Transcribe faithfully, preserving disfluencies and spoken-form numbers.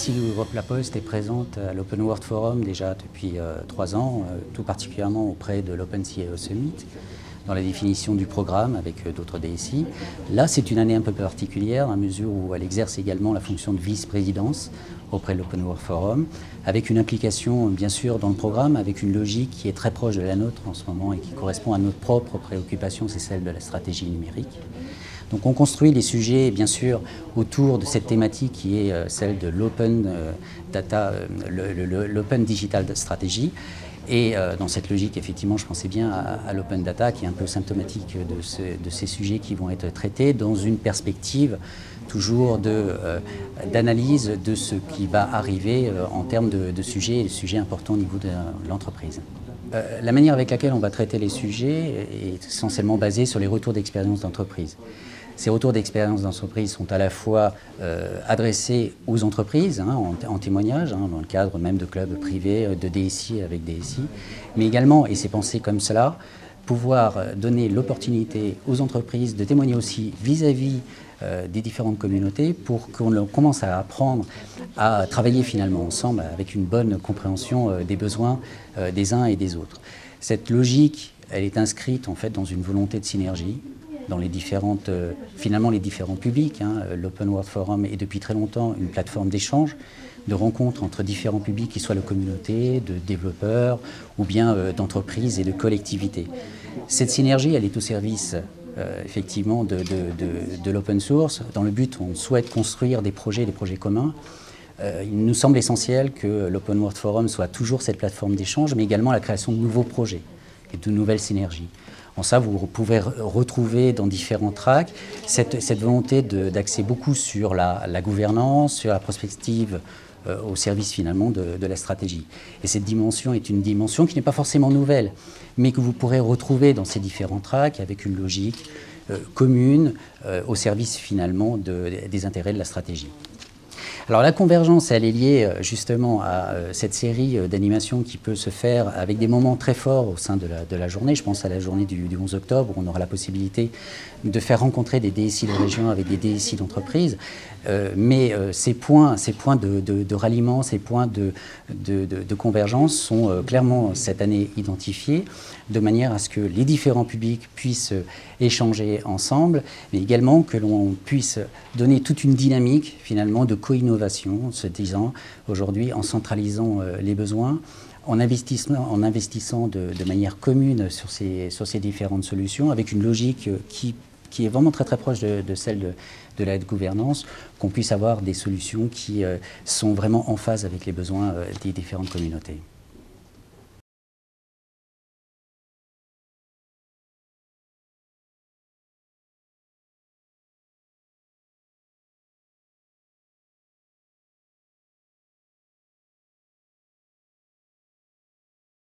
ici, Europe La Poste est présente à l'Open World Forum déjà depuis euh, trois ans, euh, tout particulièrement auprès de l'Open C I O Summit, dans la définition du programme avec euh, d'autres D S I. Là, c'est une année un peu particulière, à mesure où elle exerce également la fonction de vice-présidence auprès de l'Open World Forum, avec une implication bien sûr dans le programme, avec une logique qui est très proche de la nôtre en ce moment et qui correspond à notre propre préoccupation, c'est celle de la stratégie numérique. Donc on construit les sujets, bien sûr, autour de cette thématique qui est euh, celle de l'open euh, data, euh, l'open digital strategy. Et euh, dans cette logique, effectivement, je pensais bien à, à l'open data, qui est un peu symptomatique de, ce, de ces sujets qui vont être traités dans une perspective toujours d'analyse de, euh, de ce qui va arriver euh, en termes de, de sujets, de sujets importants au niveau de, de l'entreprise. Euh, la manière avec laquelle on va traiter les sujets est essentiellement basée sur les retours d'expérience d'entreprise. Ces retours d'expérience d'entreprise sont à la fois euh, adressés aux entreprises, hein, en, en témoignage, hein, dans le cadre même de clubs privés, de D S I avec D S I, mais également, et c'est pensé comme cela, pouvoir donner l'opportunité aux entreprises de témoigner aussi vis-à-vis euh, des différentes communautés pour qu'on commence à apprendre à travailler finalement ensemble avec une bonne compréhension euh, des besoins euh, des uns et des autres. Cette logique, elle est inscrite en fait dans une volonté de synergie, dans les différentes, euh, finalement les différents publics. Hein. L'Open World Forum est depuis très longtemps une plateforme d'échange, de rencontres entre différents publics, qui soient la communauté, de développeurs ou bien euh, d'entreprises et de collectivités. Cette synergie, elle est au service euh, effectivement de, de, de, de l'open source. Dans le but, on souhaite construire des projets, des projets communs. Euh, il nous semble essentiel que l'Open World Forum soit toujours cette plateforme d'échange, mais également la création de nouveaux projets et de nouvelles synergies. En ça, vous pouvez retrouver dans différents tracks cette, cette volonté d'axer beaucoup sur la, la gouvernance, sur la prospective euh, au service finalement de, de la stratégie. Et cette dimension est une dimension qui n'est pas forcément nouvelle, mais que vous pourrez retrouver dans ces différents tracks avec une logique euh, commune euh, au service finalement de, des intérêts de la stratégie. Alors la convergence, elle est liée justement à cette série d'animations qui peut se faire avec des moments très forts au sein de la, de la journée. Je pense à la journée du, du onze octobre, où on aura la possibilité de faire rencontrer des D S I de région avec des D S I d'entreprise. Euh, mais euh, ces points, ces points de, de, de ralliement, ces points de, de, de, de convergence sont euh, clairement cette année identifiés, de manière à ce que les différents publics puissent échanger ensemble, mais également que l'on puisse donner toute une dynamique finalement de co-innovation, en se disant aujourd'hui en centralisant euh, les besoins, en investissant, en investissant de, de manière commune sur ces, sur ces différentes solutions, avec une logique qui, qui est vraiment très très proche de, de celle de, de la gouvernance, qu'on puisse avoir des solutions qui euh, sont vraiment en phase avec les besoins euh, des différentes communautés.